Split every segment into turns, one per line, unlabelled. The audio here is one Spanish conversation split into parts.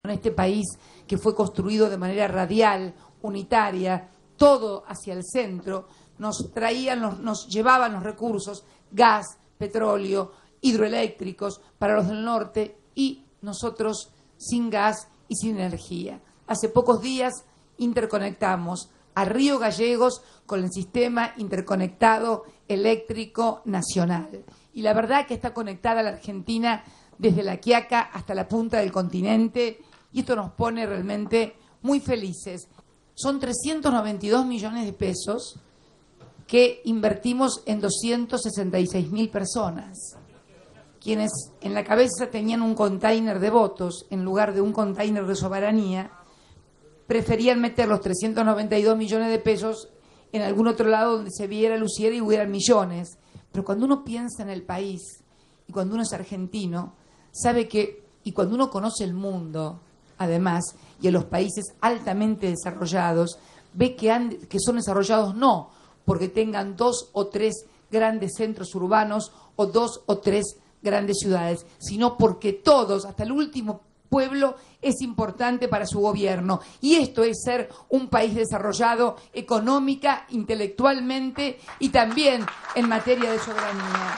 En este país que fue construido de manera radial, unitaria, todo hacia el centro, nos llevaban los recursos, gas, petróleo, hidroeléctricos para los del norte y nosotros sin gas y sin energía. Hace pocos días interconectamos a Río Gallegos con el sistema interconectado eléctrico nacional. Y la verdad que está conectada la Argentina desde La Quiaca hasta la punta del continente y esto nos pone realmente muy felices. Son 392 millones de pesos que invertimos en 266.000 personas, quienes en la cabeza tenían un container de votos en lugar de un container de soberanía, preferían meter los 392 millones de pesos en algún otro lado donde se viera, luciera y hubieran millones. Pero cuando uno piensa en el país y cuando uno es argentino, sabe que, y cuando uno conoce el mundo, además, y en los países altamente desarrollados, ve que son desarrollados no porque tengan 2 o 3 grandes centros urbanos o 2 o 3 grandes ciudades, sino porque todos, hasta el último pueblo, es importante para su gobierno. Y esto es ser un país desarrollado económica, intelectualmente y también en materia de soberanía.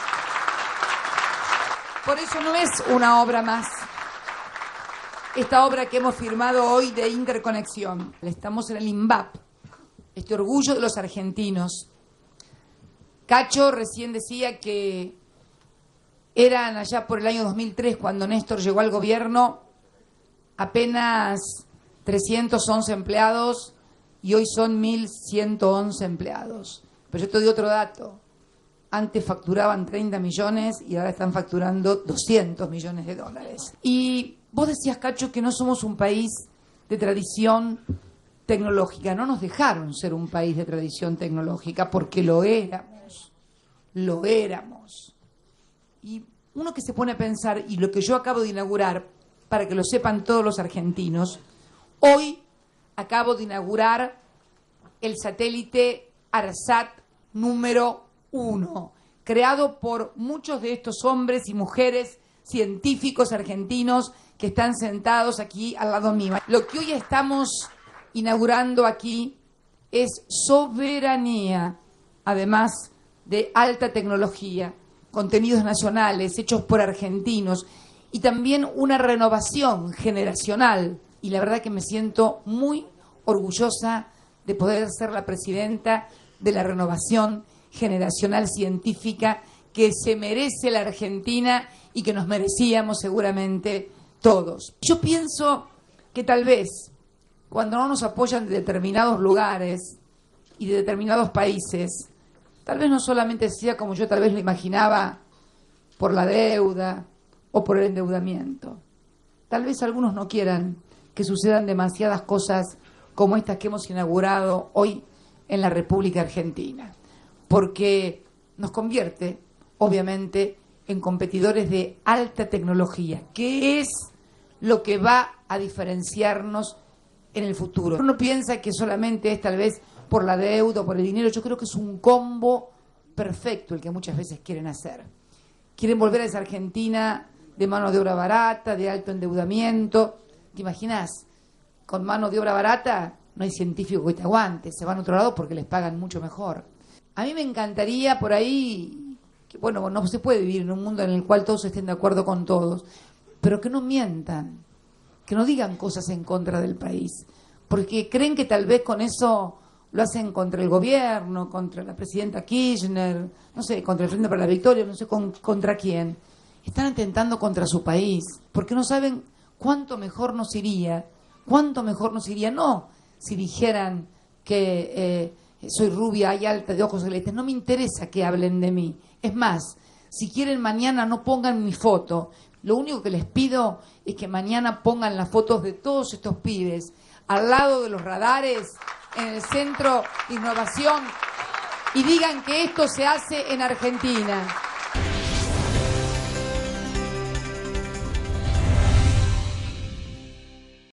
Por eso no es una obra más. Esta obra que hemos firmado hoy de interconexión. Estamos en el INVAP, este orgullo de los argentinos. Cacho recién decía que eran allá por el año 2003, cuando Néstor llegó al gobierno, apenas 311 empleados y hoy son 1.111 empleados. Pero yo te doy otro dato. Antes facturaban 30 millones y ahora están facturando 200 millones de dólares. Y vos decías, Cacho, que no somos un país de tradición tecnológica. No nos dejaron ser un país de tradición tecnológica porque lo éramos. Lo éramos. Y uno que se pone a pensar, y lo que yo acabo de inaugurar, para que lo sepan todos los argentinos, hoy acabo de inaugurar el satélite ARSAT número 1, creado por muchos de estos hombres y mujeres científicos argentinos que están sentados aquí al lado mío. Lo que hoy estamos inaugurando aquí es soberanía, además de alta tecnología, contenidos nacionales hechos por argentinos y también una renovación generacional. Y la verdad que me siento muy orgullosa de poder ser la presidenta de la renovación generacional científica que se merece la Argentina y que nos merecíamos seguramente todos. Yo pienso que tal vez cuando no nos apoyan de determinados lugares y de determinados países, tal vez no solamente sea como yo tal vez lo imaginaba por la deuda o por el endeudamiento. Tal vez algunos no quieran que sucedan demasiadas cosas como estas que hemos inaugurado hoy en la República Argentina, porque nos convierte, obviamente, en competidores de alta tecnología, que es lo que va a diferenciarnos en el futuro. Uno piensa que solamente es tal vez por la deuda o por el dinero. Yo creo que es un combo perfecto el que muchas veces quieren hacer. Quieren volver a esa Argentina de mano de obra barata, de alto endeudamiento. ¿Te imaginas? Con mano de obra barata no hay científico que te aguante, se van a otro lado porque les pagan mucho mejor. A mí me encantaría por ahí, que bueno, no se puede vivir en un mundo en el cual todos estén de acuerdo con todos, pero que no mientan, que no digan cosas en contra del país, porque creen que tal vez con eso lo hacen contra el gobierno, contra la presidenta Kirchner, no sé, contra el Frente para la Victoria, no sé contra quién. Están atentando contra su país, porque no saben cuánto mejor nos iría, no si dijeran que soy rubia y alta de ojos celestes, no me interesa que hablen de mí. Es más, si quieren mañana no pongan mi foto, lo único que les pido es que mañana pongan las fotos de todos estos pibes al lado de los radares en el Centro de Innovación y digan que esto se hace en Argentina.